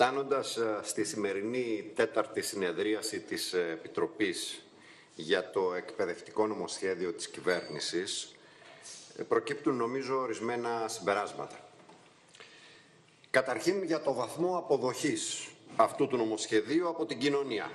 Φτάνοντας στη σημερινή τέταρτη συνεδρίαση της Επιτροπής για το εκπαιδευτικό νομοσχέδιο της κυβέρνησης, προκύπτουν νομίζω ορισμένα συμπεράσματα. Καταρχήν για το βαθμό αποδοχής αυτού του νομοσχεδίου από την κοινωνία.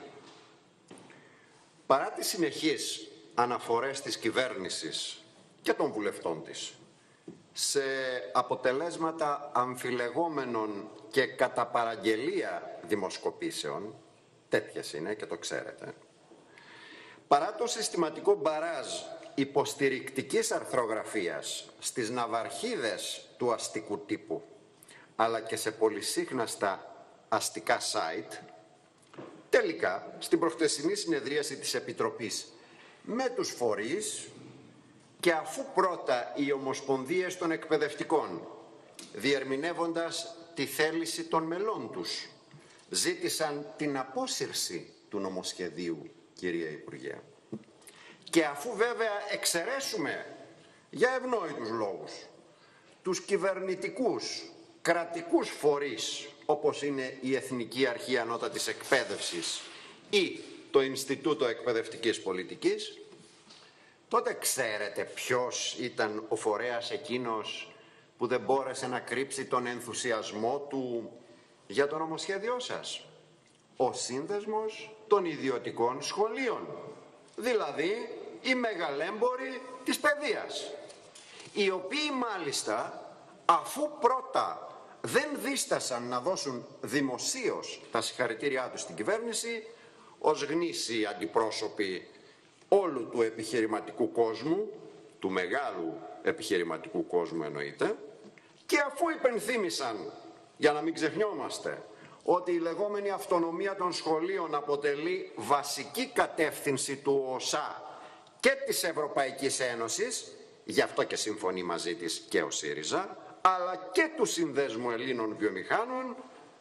Παρά τις συνεχείς αναφορές της κυβέρνησης και των βουλευτών της σε αποτελέσματα αμφιλεγόμενων και κατά παραγγελία δημοσκοπήσεων, τέτοιες είναι και το ξέρετε, παρά το συστηματικό μπαράζ υποστηρικτικής αρθρογραφίας στις ναυαρχίδες του αστικού τύπου, αλλά και σε πολυσύχναστα αστικά site, τελικά στην προχτεσινή συνεδρίαση της Επιτροπής με τους φορείς και αφού πρώτα οι ομοσπονδίες των εκπαιδευτικών, διερμηνεύοντας τη θέληση των μελών τους, ζήτησαν την απόσυρση του νομοσχεδίου, κυρία Υπουργέ. Και αφού βέβαια εξαιρέσουμε για ευνόητους λόγους τους κυβερνητικούς, κρατικούς φορείς, όπως είναι η Εθνική Αρχή Ανώτατης Εκπαίδευσης ή το Ινστιτούτο Εκπαιδευτικής Πολιτικής, τότε ξέρετε ποιος ήταν ο φορέας εκείνος που δεν μπόρεσε να κρύψει τον ενθουσιασμό του για το νομοσχέδιό σας? Ο Σύνδεσμος των Ιδιωτικών Σχολείων, δηλαδή οι μεγαλέμποροι της παιδείας, οι οποίοι μάλιστα αφού πρώτα δεν δίστασαν να δώσουν δημοσίως τα συγχαρητήριά τους στην κυβέρνηση, ως γνήσιοι αντιπρόσωποι όλου του επιχειρηματικού κόσμου, του μεγάλου επιχειρηματικού κόσμου εννοείται, και αφού υπενθύμησαν, για να μην ξεχνιόμαστε, ότι η λεγόμενη αυτονομία των σχολείων αποτελεί βασική κατεύθυνση του ΟΣΑ και της Ευρωπαϊκής Ένωσης, γι' αυτό και συμφωνεί μαζί της και ο ΣΥΡΙΖΑ, αλλά και του Συνδέσμου Ελλήνων Βιομηχάνων,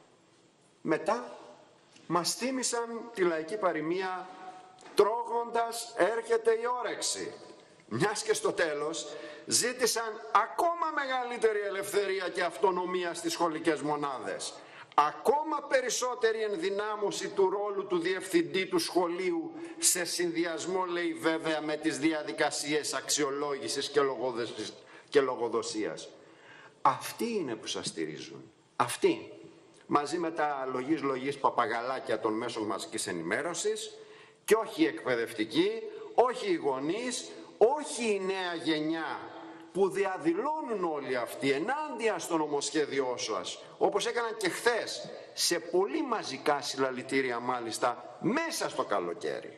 μετά μας θύμισαν τη λαϊκή παροιμία «Τρώγοντας έρχεται η όρεξη». Μιας και στο τέλος ζήτησαν ακόμα μεγαλύτερη ελευθερία και αυτονομία στις σχολικές μονάδες. Ακόμα περισσότερη ενδυνάμωση του ρόλου του διευθυντή του σχολείου σε συνδυασμό, λέει βέβαια, με τις διαδικασίες αξιολόγησης και λογοδοσίας. Αυτοί είναι που σας στηρίζουν. Αυτοί, μαζί με τα λογής παπαγαλάκια των μέσων μαζικής ενημέρωσης, και όχι οι εκπαιδευτικοί, όχι οι γονείς, όχι η νέα γενιά που διαδηλώνουν όλοι αυτοί ενάντια στο νομοσχέδιό σας, όπως έκαναν και χθες σε πολύ μαζικά συλλαλητήρια μάλιστα μέσα στο καλοκαίρι.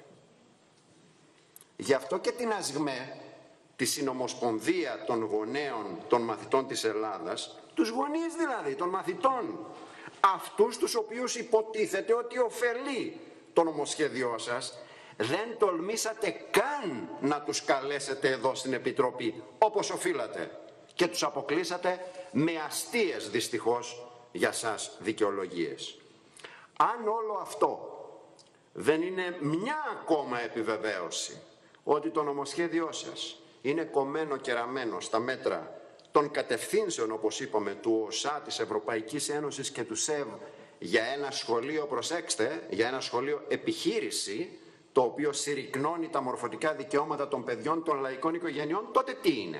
Γι' αυτό και την ΑΣΓΜΕ, τη Συνομοσπονδία των Γονέων των Μαθητών της Ελλάδας, τους γονείς δηλαδή των μαθητών, αυτούς τους οποίους υποτίθεται ότι ωφελεί το νομοσχέδιό σας, δεν τολμήσατε καν να τους καλέσετε εδώ στην Επιτροπή όπως οφείλατε και τους αποκλείσατε με αστείες δυστυχώς για σας δικαιολογίες. Αν όλο αυτό δεν είναι μια ακόμα επιβεβαίωση ότι το νομοσχέδιό σας είναι κομμένο και ραμμένο στα μέτρα των κατευθύνσεων, όπως είπαμε, του ΟΣΑ, της Ευρωπαϊκής Ένωσης και του ΣΕΒ για ένα σχολείο, προσέξτε, για ένα σχολείο επιχείρηση, το οποίο συρρυκνώνει τα μορφωτικά δικαιώματα των παιδιών των λαϊκών οικογενειών, τότε τι είναι?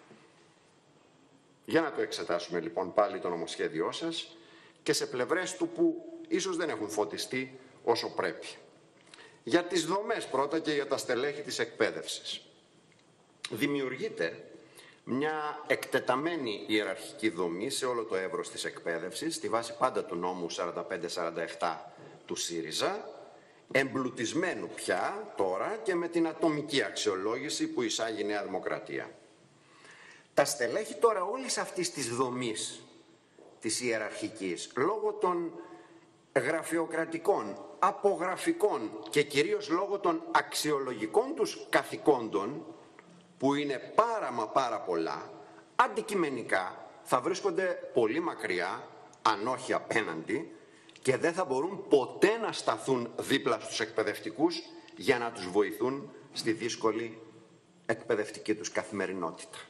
Για να το εξετάσουμε λοιπόν πάλι το νομοσχέδιό σας και σε πλευρές του που ίσως δεν έχουν φωτιστεί όσο πρέπει. Για τις δομές πρώτα και για τα στελέχη της εκπαίδευσης. Δημιουργείται μια εκτεταμένη ιεραρχική δομή σε όλο το εύρος της εκπαίδευσης, στη βάση πάντα του νόμου 45-47 του ΣΥΡΙΖΑ, εμπλουτισμένου πια τώρα και με την ατομική αξιολόγηση που εισάγει η Νέα Δημοκρατία. Τα στελέχη τώρα όλης αυτής της δομής της ιεραρχικής, λόγω των γραφειοκρατικών, απογραφικών και κυρίως λόγω των αξιολογικών τους καθηκόντων, που είναι πάρα πολλά, αντικειμενικά θα βρίσκονται πολύ μακριά, αν όχι απέναντι, και δεν θα μπορούν ποτέ να σταθούν δίπλα στους εκπαιδευτικούς για να τους βοηθούν στη δύσκολη εκπαιδευτική τους καθημερινότητα.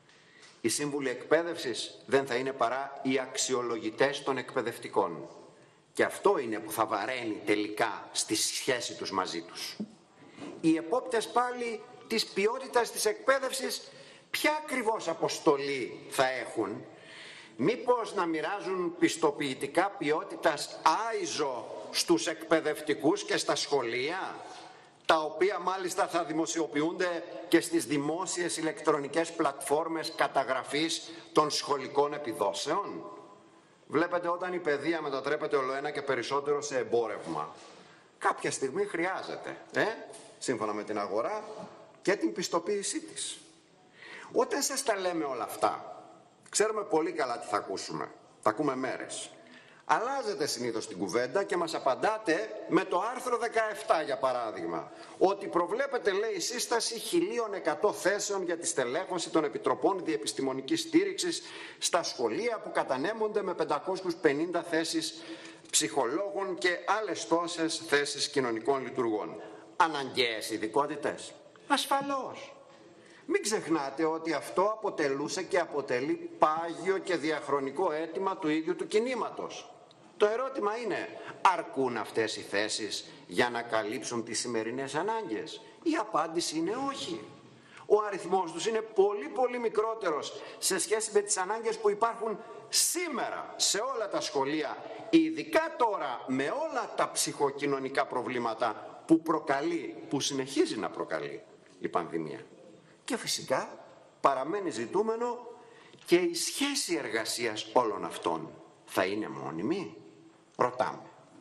Οι σύμβουλοι εκπαίδευσης δεν θα είναι παρά οι αξιολογητές των εκπαιδευτικών. Και αυτό είναι που θα βαραίνει τελικά στη σχέση τους μαζί τους. Οι επόπτες πάλι της ποιότητας της εκπαίδευσης, ποια ακριβώς αποστολή θα έχουν? Μήπως να μοιράζουν πιστοποιητικά ποιότητας ISO στους εκπαιδευτικούς και στα σχολεία, τα οποία μάλιστα θα δημοσιοποιούνται και στις δημόσιες ηλεκτρονικές πλατφόρμες καταγραφής των σχολικών επιδόσεων? Βλέπετε, όταν η παιδεία μετατρέπεται ολοένα και περισσότερο σε εμπόρευμα, κάποια στιγμή χρειάζεται, σύμφωνα με την αγορά, και την πιστοποίησή της. Όταν σας τα λέμε όλα αυτά, ξέρουμε πολύ καλά τι θα ακούσουμε. Θα ακούμε μέρες. Αλλάζετε συνήθως την κουβέντα και μας απαντάτε με το άρθρο 17, για παράδειγμα, ότι προβλέπετε, λέει, σύσταση 1.100 θέσεων για τη στελέχωση των επιτροπών διεπιστημονικής στήριξης στα σχολεία, που κατανέμονται με 550 θέσεις ψυχολόγων και άλλες τόσες θέσεις κοινωνικών λειτουργών. Αναγκαίες ειδικότητες? Ασφαλώς. Μην ξεχνάτε ότι αυτό αποτελούσε και αποτελεί πάγιο και διαχρονικό αίτημα του ίδιου του κινήματος. Το ερώτημα είναι, αρκούν αυτές οι θέσεις για να καλύψουν τις σημερινές ανάγκες? Η απάντηση είναι όχι. Ο αριθμός τους είναι πολύ μικρότερος σε σχέση με τις ανάγκες που υπάρχουν σήμερα σε όλα τα σχολεία, ειδικά τώρα με όλα τα ψυχοκοινωνικά προβλήματα που συνεχίζει να προκαλεί η πανδημία. Και φυσικά παραμένει ζητούμενο και η σχέση εργασίας όλων αυτών. Θα είναι μόνιμη? Ρωτάμε.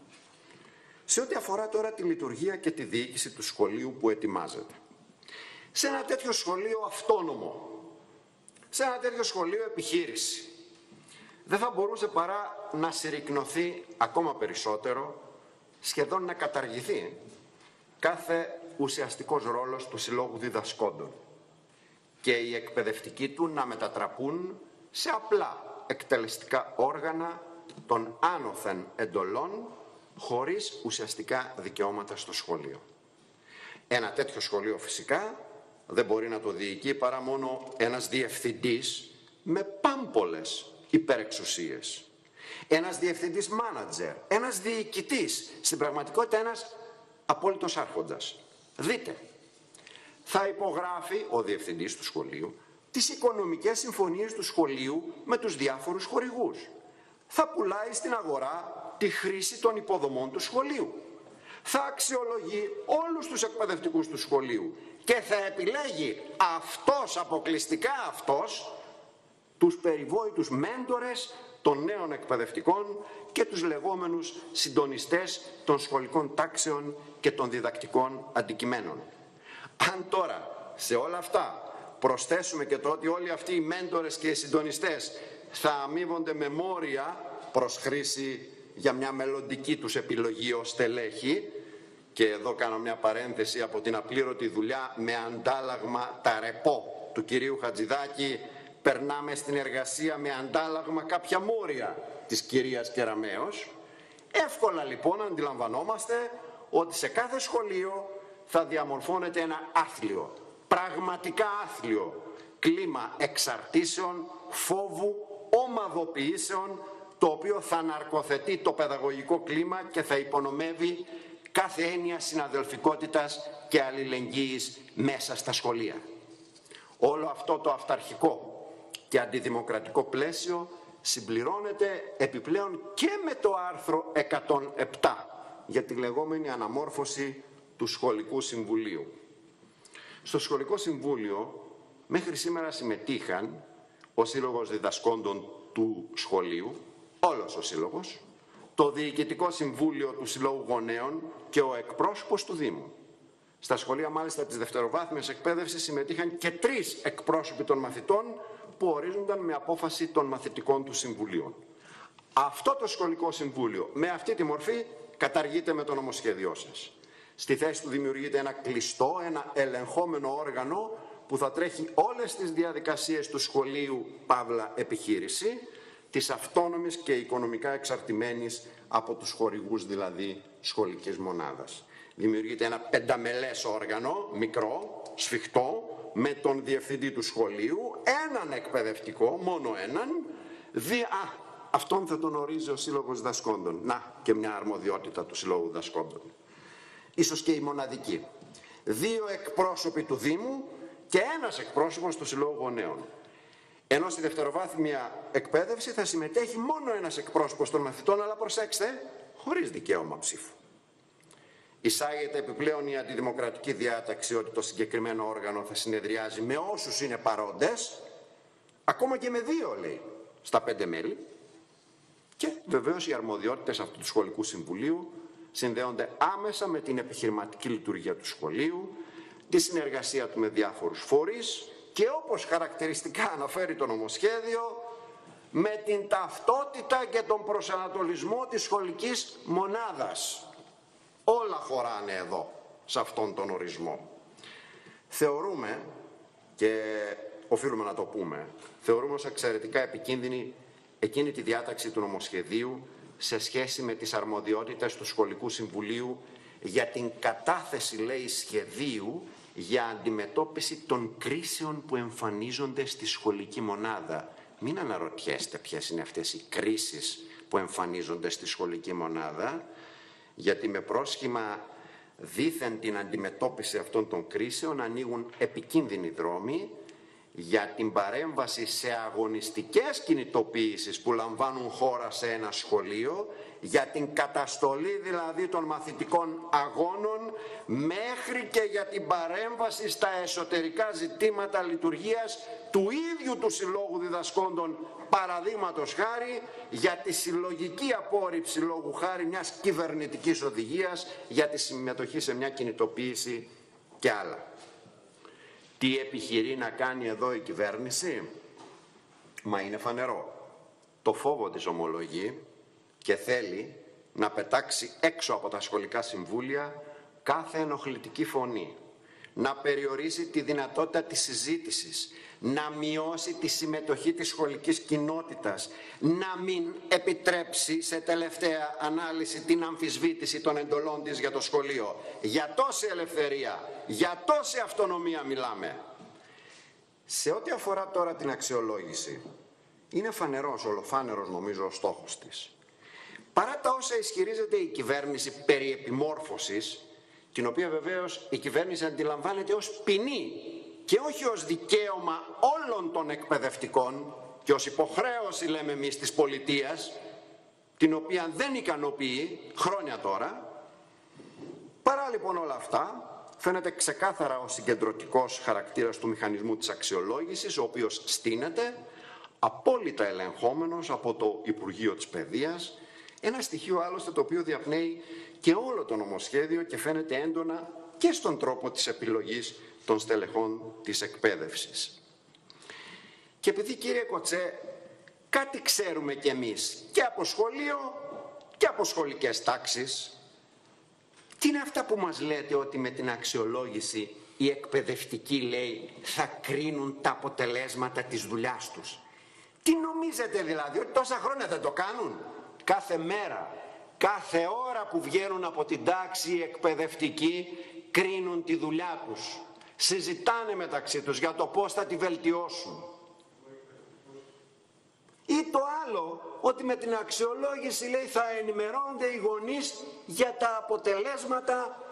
Σε ό,τι αφορά τώρα τη λειτουργία και τη διοίκηση του σχολείου που ετοιμάζεται, σε ένα τέτοιο σχολείο αυτόνομο, σε ένα τέτοιο σχολείο επιχείρηση, δεν θα μπορούσε παρά να συρρικνωθεί ακόμα περισσότερο, σχεδόν να καταργηθεί κάθε ουσιαστικός ρόλος του Συλλόγου Διδασκόντων και οι εκπαιδευτικοί του να μετατραπούν σε απλά εκτελεστικά όργανα των άνωθεν εντολών, χωρίς ουσιαστικά δικαιώματα στο σχολείο. Ένα τέτοιο σχολείο φυσικά δεν μπορεί να το διοικεί παρά μόνο ένας διευθυντής με πάμπολες υπερεξουσίες. Ένας διευθυντής μάνατζερ, ένας διοικητής, στην πραγματικότητα ένας απόλυτος άρχοντας. Δείτε, θα υπογράφει ο διευθυντής του σχολείου τις οικονομικές συμφωνίες του σχολείου με τους διάφορους χορηγούς. Θα πουλάει στην αγορά τη χρήση των υποδομών του σχολείου. Θα αξιολογεί όλους τους εκπαιδευτικούς του σχολείου και θα επιλέγει αυτός, αποκλειστικά αυτός, τους περιβόητους μέντορες των νέων εκπαιδευτικών και τους λεγόμενους συντονιστές των σχολικών τάξεων και των διδακτικών αντικειμένων. Αν τώρα σε όλα αυτά προσθέσουμε και το ότι όλοι αυτοί οι μέντορες και οι συντονιστές θα αμείβονται με μόρια προς χρήση για μια μελλοντική τους επιλογή ως στελέχη, και εδώ κάνω μια παρένθεση από την απλήρωτη δουλειά με αντάλλαγμα τα ρεπό του κυρίου Χατζηδάκη, περνάμε στην εργασία με αντάλλαγμα κάποια μόρια της κυρίας Κεραμέως. Εύκολα λοιπόν αντιλαμβανόμαστε ότι σε κάθε σχολείο θα διαμορφώνεται ένα άθλιο, πραγματικά άθλιο κλίμα εξαρτήσεων, φόβου, ομαδοποιήσεων, το οποίο θα ναρκοθετεί το παιδαγωγικό κλίμα και θα υπονομεύει κάθε έννοια συναδελφικότητας και αλληλεγγύης μέσα στα σχολεία. Όλο αυτό το αυταρχικό και αντιδημοκρατικό πλαίσιο συμπληρώνεται επιπλέον και με το άρθρο 107 για τη λεγόμενη αναμόρφωση του Σχολικού Συμβουλίου. Στο Σχολικό Συμβούλιο μέχρι σήμερα συμμετείχαν ο Σύλλογος Διδασκόντων του Σχολείου, όλος ο Σύλλογος, το Διοικητικό Συμβούλιο του Συλλόγου Γονέων και ο εκπρόσωπος του Δήμου. Στα σχολεία μάλιστα της δευτεροβάθμιας εκπαίδευσης συμμετείχαν και 3 εκπρόσωποι των μαθητών που ορίζονταν με απόφαση των μαθητικών του συμβουλίων. Αυτό το Σχολικό Συμβούλιο με αυτή τη μορφή καταργείται με το νομοσχέδιό σας. Στη θέση του δημιουργείται ένα κλειστό, ένα ελεγχόμενο όργανο που θα τρέχει όλες τις διαδικασίες του σχολείου παύλα επιχείρηση, της αυτόνομης και οικονομικά εξαρτημένης από τους χορηγούς δηλαδή σχολικής μονάδας. Δημιουργείται ένα 5μελές όργανο, μικρό, σφιχτό, με τον διευθυντή του σχολείου, έναν εκπαιδευτικό, μόνο έναν, αυτόν θα τον ορίζει ο Σύλλογος Διδασκόντων. Να, και μια αρμοδιότητα του Συλλόγου Διδασκόντων. Ίσως και η μοναδική. 2 εκπρόσωποι του Δήμου και 1 εκπρόσωπος του Συλλόγου Γονέων. Ενώ στη δευτεροβάθμια εκπαίδευση θα συμμετέχει μόνο 1 εκπρόσωπος των μαθητών, αλλά προσέξτε, χωρίς δικαίωμα ψήφου. Εισάγεται επιπλέον η αντιδημοκρατική διάταξη ότι το συγκεκριμένο όργανο θα συνεδριάζει με όσους είναι παρόντες, ακόμα και με 2 λέει, στα 5 μέλη. Και βεβαίως οι αρμοδιότητες αυτού του σχολικού συμβουλίου συνδέονται άμεσα με την επιχειρηματική λειτουργία του σχολείου, τη συνεργασία του με διάφορους φορείς και, όπως χαρακτηριστικά αναφέρει το νομοσχέδιο, με την ταυτότητα και τον προσανατολισμό της σχολικής μονάδας. Όλα χωράνε εδώ, σε αυτόν τον ορισμό. Θεωρούμε, και οφείλουμε να το πούμε, θεωρούμε ως εξαιρετικά επικίνδυνη εκείνη τη διάταξη του νομοσχεδίου σε σχέση με τις αρμοδιότητες του Σχολικού Συμβουλίου για την κατάθεση, λέει, σχεδίου για αντιμετώπιση των κρίσεων που εμφανίζονται στη σχολική μονάδα. Μην αναρωτιέστε ποιες είναι αυτές οι κρίσεις που εμφανίζονται στη σχολική μονάδα, γιατί με πρόσχημα δήθεν την αντιμετώπιση αυτών των κρίσεων ανοίγουν επικίνδυνοι δρόμοι για την παρέμβαση σε αγωνιστικές κινητοποιήσεις που λαμβάνουν χώρα σε ένα σχολείο, για την καταστολή δηλαδή των μαθητικών αγώνων, μέχρι και για την παρέμβαση στα εσωτερικά ζητήματα λειτουργίας του ίδιου του Συλλόγου Διδασκόντων, παραδείγματος χάρη για τη συλλογική απόρριψη λόγου χάρη μιας κυβερνητικής οδηγίας για τη συμμετοχή σε μια κινητοποίηση και άλλα. Τι επιχειρεί να κάνει εδώ η κυβέρνηση? Μα είναι φανερό. Το φόβο της ομολογεί και θέλει να πετάξει έξω από τα σχολικά συμβούλια κάθε ενοχλητική φωνή, να περιορίσει τη δυνατότητα της συζήτησης, να μειώσει τη συμμετοχή της σχολικής κοινότητας, να μην επιτρέψει σε τελευταία ανάλυση την αμφισβήτηση των εντολών της για το σχολείο. Για τόση ελευθερία, για τόση αυτονομία μιλάμε. Σε ό,τι αφορά τώρα την αξιολόγηση, είναι φανερός, ολοφάνερος νομίζω ο στόχος της. Παρά τα όσα ισχυρίζεται η κυβέρνηση περί επιμόρφωσης, την οποία βεβαίως η κυβέρνηση αντιλαμβάνεται ως ποινή και όχι ως δικαίωμα όλων των εκπαιδευτικών και ως υποχρέωση, λέμε εμείς, της πολιτείας, την οποία δεν ικανοποιεί χρόνια τώρα. Παρά λοιπόν όλα αυτά, φαίνεται ξεκάθαρα ο συγκεντρωτικός χαρακτήρας του μηχανισμού της αξιολόγησης, ο οποίος στείνεται απόλυτα ελεγχόμενος από το Υπουργείο της Παιδείας, ένα στοιχείο άλλωστε το οποίο διαπνέει και όλο το νομοσχέδιο και φαίνεται έντονα και στον τρόπο της επιλογής των στελεχών της εκπαίδευσης. Και επειδή, κύριε Κοτσέ, κάτι ξέρουμε κι εμείς και από σχολείο και από σχολικές τάξεις, τι είναι αυτά που μας λέτε ότι με την αξιολόγηση οι εκπαιδευτικοί, λέει, θα κρίνουν τα αποτελέσματα της δουλειάς τους? Τι νομίζετε δηλαδή, ότι τόσα χρόνια δεν το κάνουν? Κάθε μέρα, κάθε ώρα που βγαίνουν από την τάξη οι εκπαιδευτικοί κρίνουν τη δουλειά τους. Συζητάνε μεταξύ τους για το πώς θα τη βελτιώσουν. Ή το άλλο, ότι με την αξιολόγηση, λέει, θα ενημερώνονται οι γονείς για τα αποτελέσματα,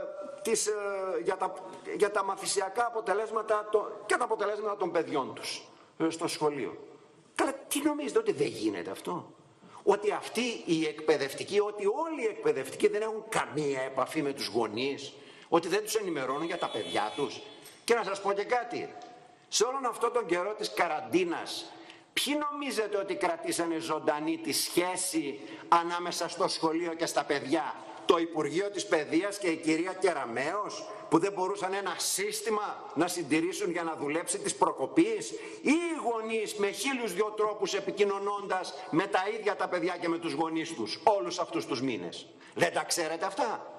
για τα μαθησιακά αποτελέσματα και τα αποτελέσματα των παιδιών τους στο σχολείο. Καλά, τι νομίζετε, ότι δεν γίνεται αυτό? Ότι αυτοί οι εκπαιδευτικοί, ότι όλοι οι εκπαιδευτικοί δεν έχουν καμία επαφή με τους γονείς, ότι δεν τους ενημερώνουν για τα παιδιά τους? Και να σας πω και κάτι, σε όλον αυτόν τον καιρό της καραντίνας, ποιοι νομίζετε ότι κρατήσανε ζωντανή τη σχέση ανάμεσα στο σχολείο και στα παιδιά? Το Υπουργείο της Παιδείας και η κυρία Κεραμέως, που δεν μπορούσαν ένα σύστημα να συντηρήσουν για να δουλέψει της προκοπής, ή οι γονείς με 1002 τρόπους επικοινωνώντας με τα ίδια τα παιδιά και με τους γονείς τους όλους αυτούς τους μήνες? Δεν τα ξέρετε αυτά?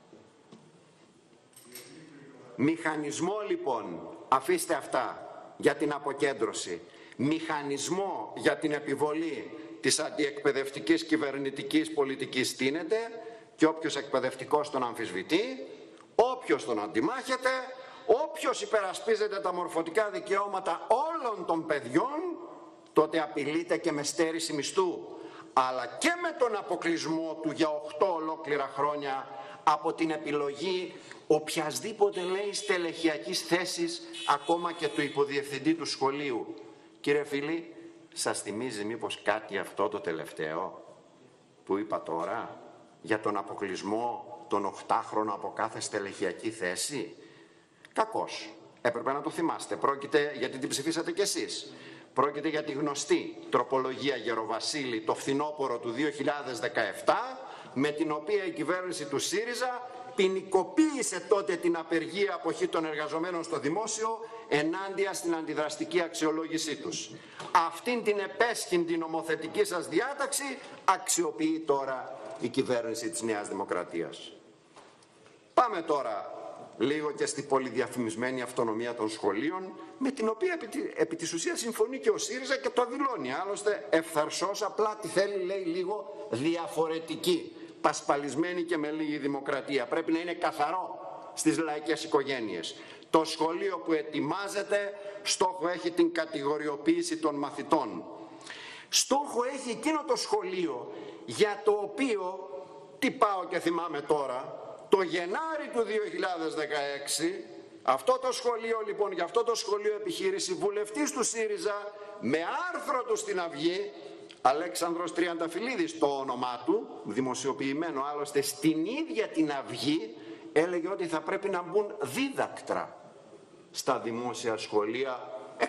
Μηχανισμό λοιπόν, αφήστε αυτά, για την αποκέντρωση, μηχανισμό για την επιβολή της αντιεκπαιδευτικής κυβερνητικής πολιτικής στείνεται και όποιος εκπαιδευτικός τον αμφισβητεί, όποιος τον αντιμάχεται, όποιος υπερασπίζεται τα μορφωτικά δικαιώματα όλων των παιδιών, τότε απειλείται και με στέρηση μισθού, αλλά και με τον αποκλεισμό του για 8 ολόκληρα χρόνια από την επιλογή οποιασδήποτε, λέει, στελεχειακής θέσης, ακόμα και του υποδιευθυντή του σχολείου. Κύριε φίλοι, σας θυμίζει μήπως κάτι αυτό το τελευταίο που είπα τώρα, για τον αποκλεισμό των 8χρονων από κάθε στελεχειακή θέση? Κακώς. Έπρεπε να το θυμάστε. Πρόκειται, γιατί την ψηφίσατε κι εσείς, πρόκειται για τη γνωστή τροπολογία Γεροβασίλη το φθινόπωρο του 2017, με την οποία η κυβέρνηση του ΣΥΡΙΖΑ ποινικοποίησε τότε την απεργία αποχή των εργαζομένων στο δημόσιο ενάντια στην αντιδραστική αξιολόγησή τους. Αυτήν την επέσχυντη νομοθετική σας διάταξη αξιοποιεί τώρα η κυβέρνηση της Νέας Δημοκρατίας. Πάμε τώρα λίγο και στη πολυδιαφημισμένη αυτονομία των σχολείων, με την οποία επί της ουσίας συμφωνεί και ο ΣΥΡΙΖΑ και το δηλώνει. Άλλωστε ευθαρσώς, απλά τη θέλει, λέει, λίγο διαφορετική, πασπαλισμένη και με λίγη δημοκρατία. Πρέπει να είναι καθαρό στις λαϊκές οικογένειες. Το σχολείο που ετοιμάζεται στόχο έχει την κατηγοριοποίηση των μαθητών. Στόχο έχει εκείνο το σχολείο για το οποίο, τι πάω και θυμάμαι τώρα, το Γενάρη του 2016, αυτό το σχολείο λοιπόν, για αυτό το σχολείο επιχείρηση, βουλευτής του ΣΥΡΙΖΑ, με άρθρο του στην Αυγή, Αλέξανδρος Τριανταφυλλίδης το όνομά του, δημοσιοποιημένο άλλωστε στην ίδια την Αυγή, έλεγε ότι θα πρέπει να μπουν δίδακτρα στα δημόσια σχολεία,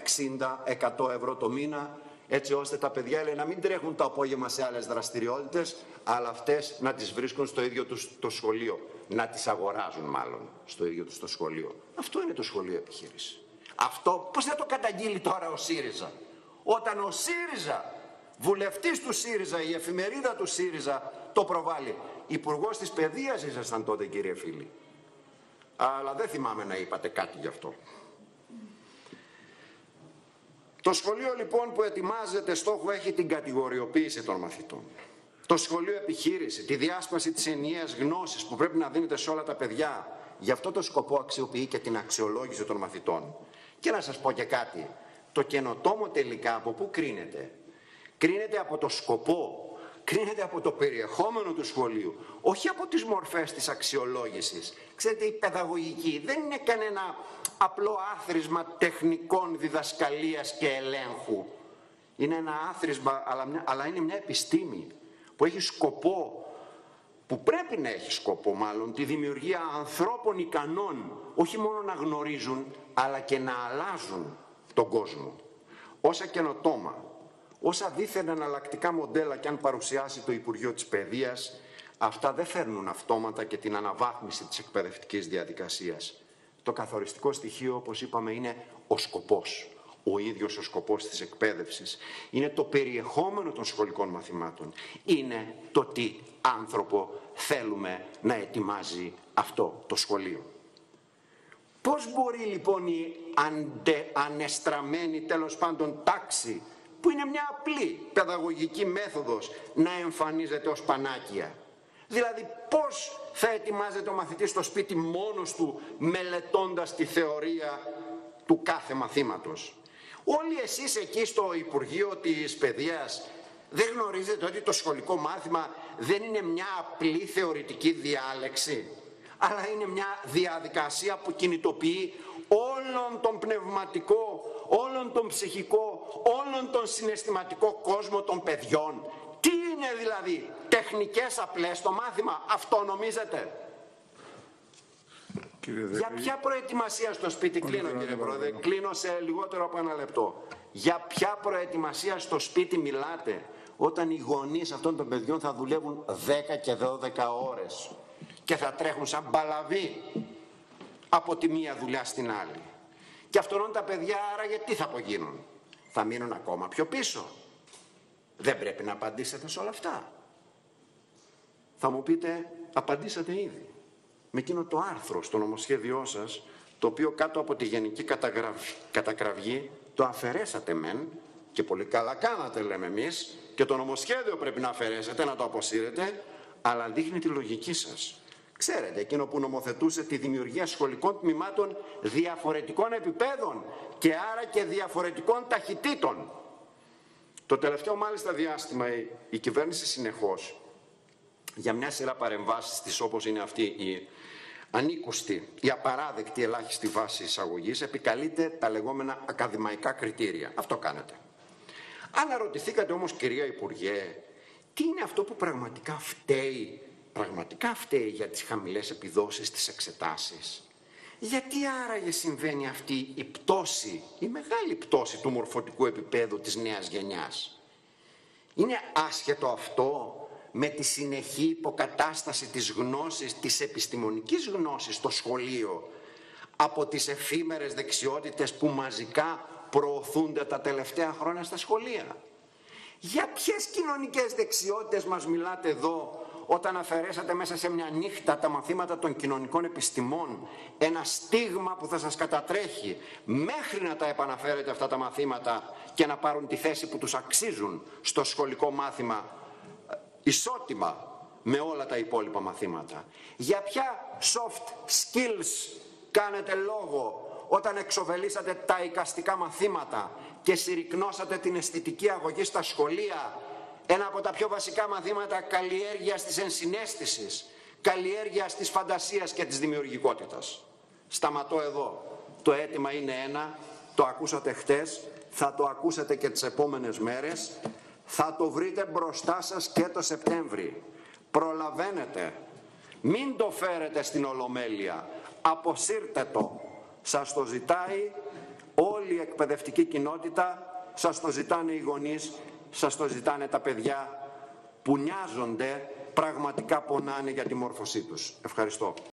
60-100 ευρώ το μήνα, έτσι ώστε τα παιδιά, λέει, να μην τρέχουν το απόγευμα σε άλλες δραστηριότητες, αλλά αυτές να τις βρίσκουν στο ίδιο τους το σχολείο. Να τις αγοράζουν μάλλον στο ίδιο τους το σχολείο. Αυτό είναι το σχολείο επιχείρηση. Αυτό πώς θα το καταγγείλει τώρα ο ΣΥΡΙΖΑ? Όταν ο ΣΥΡΙΖΑ, βουλευτής του ΣΥΡΙΖΑ, η εφημερίδα του ΣΥΡΙΖΑ το προβάλλει. Υπουργός της Παιδείας ήσασταν τότε, κύριε φίλοι. Αλλά δεν θυμάμαι να είπατε κάτι γι' αυτό. Το σχολείο λοιπόν που ετοιμάζεται στόχο έχει την κατηγοριοποίηση των μαθητών. Το σχολείο επιχείρηση, τη διάσπαση της ενιαίας γνώσης που πρέπει να δίνεται σε όλα τα παιδιά. Γι' αυτό το σκοπό αξιοποιεί και την αξιολόγηση των μαθητών. Και να σας πω και κάτι. Το καινοτόμο τελικά από πού κρίνεται? Κρίνεται από το σκοπό, κρίνεται από το περιεχόμενο του σχολείου, όχι από τις μορφές της αξιολόγησης. Ξέρετε, η παιδαγωγική δεν είναι κανένα απλό άθροισμα τεχνικών διδασκαλίας και ελέγχου. Είναι ένα άθροισμα, αλλά είναι μια επιστήμη που έχει σκοπό, που πρέπει να έχει σκοπό μάλλον, τη δημιουργία ανθρώπων ικανών, όχι μόνο να γνωρίζουν, αλλά και να αλλάζουν τον κόσμο. Όσα καινοτόμα, όσα δίθεν εναλλακτικά μοντέλα και αν παρουσιάσει το Υπουργείο της Παιδείας, αυτά δεν φέρνουν αυτόματα και την αναβάθμιση της εκπαιδευτικής διαδικασίας. Το καθοριστικό στοιχείο, όπως είπαμε, είναι ο σκοπός. Ο ίδιος ο σκοπός της εκπαίδευσης. Είναι το περιεχόμενο των σχολικών μαθημάτων. Είναι το τι άνθρωπο θέλουμε να ετοιμάζει αυτό το σχολείο. Πώς μπορεί λοιπόν η ανεστραμμένη, τέλος πάντων, τάξη, που είναι μια απλή παιδαγωγική μέθοδος, να εμφανίζεται ως πανάκια? Δηλαδή πώς θα ετοιμάζεται ο μαθητής στο σπίτι μόνος του, μελετώντας τη θεωρία του κάθε μαθήματος? Όλοι εσείς εκεί στο Υπουργείο της Παιδείας δεν γνωρίζετε ότι το σχολικό μάθημα δεν είναι μια απλή θεωρητική διάλεξη, αλλά είναι μια διαδικασία που κινητοποιεί όλον τον πνευματικό, όλον τον ψυχικό, όλον τον συναισθηματικό κόσμο των παιδιών. Τι είναι δηλαδή, τεχνικές απλές το μάθημα? Αυτό νομίζετε? Για ποια προετοιμασία στο σπίτι, κλείνω κύριε Πρόεδρε, κλείνω σε λιγότερο από ένα λεπτό. Για ποια προετοιμασία στο σπίτι μιλάτε όταν οι γονείς αυτών των παιδιών θα δουλεύουν 10 και 12 ώρες και θα τρέχουν σαν μπαλαβοί από τη μία δουλειά στην άλλη? Και αυτόν τα παιδιά άραγε τι θα απογίνουν? Θα μείνουν ακόμα πιο πίσω. Δεν πρέπει να απαντήσετε σε όλα αυτά? Θα μου πείτε, απαντήσατε ήδη. Με εκείνο το άρθρο στο νομοσχέδιό σας, το οποίο κάτω από τη γενική κατακραυγή το αφαιρέσατε μεν, και πολύ καλά κάνατε λέμε εμείς, και το νομοσχέδιο πρέπει να αφαιρέσετε, να το αποσύρετε, αλλά δείχνει τη λογική σας. Ξέρετε, εκείνο που νομοθετούσε τη δημιουργία σχολικών τμήματων διαφορετικών επιπέδων και άρα και διαφορετικών ταχυτήτων. Το τελευταίο μάλιστα διάστημα η κυβέρνηση συνεχώς, για μια σειρά παρεμβάσεις της, όπως είναι αυτή η ανήκουστη, η απαράδεκτη ελάχιστη βάση εισαγωγής, επικαλείται τα λεγόμενα ακαδημαϊκά κριτήρια. Αυτό κάνετε. Αναρωτηθήκατε όμως, κυρία Υπουργέ, τι είναι αυτό που πραγματικά φταίει για τις χαμηλές επιδόσεις στις εξετάσεις? Γιατί άραγε συμβαίνει αυτή η πτώση, η μεγάλη πτώση του μορφωτικού επίπεδου της νέας γενιάς? Είναι άσχετο αυτό με τη συνεχή υποκατάσταση της γνώσης, της επιστημονικής γνώσης στο σχολείο από τις εφήμερες δεξιότητες που μαζικά προωθούνται τα τελευταία χρόνια στα σχολεία? Για ποιες κοινωνικές δεξιότητες μας μιλάτε εδώ όταν αφαιρέσατε μέσα σε μια νύχτα τα μαθήματα των κοινωνικών επιστημών, ένα στίγμα που θα σας κατατρέχει μέχρι να τα επαναφέρετε αυτά τα μαθήματα και να πάρουν τη θέση που τους αξίζουν στο σχολικό μάθημα ισότιμα με όλα τα υπόλοιπα μαθήματα? Για ποια soft skills κάνετε λόγο όταν εξοβελήσατε τα εικαστικά μαθήματα και συρρικνώσατε την αισθητική αγωγή στα σχολεία, ένα από τα πιο βασικά μαθήματα καλλιέργειας της ενσυναίσθησης, καλλιέργειας της φαντασίας και της δημιουργικότητας? Σταματώ εδώ. Το αίτημα είναι ένα, το ακούσατε χτες, θα το ακούσετε και τις επόμενες μέρες, θα το βρείτε μπροστά σας και το Σεπτέμβρη. Προλαβαίνετε. Μην το φέρετε στην Ολομέλεια. Αποσύρτε το. Σας το ζητάει όλη η εκπαιδευτική κοινότητα, σας το ζητάνε οι γονείς, σας το ζητάνε τα παιδιά που νοιάζονται, πραγματικά πονάνε για τη μόρφωσή τους. Ευχαριστώ.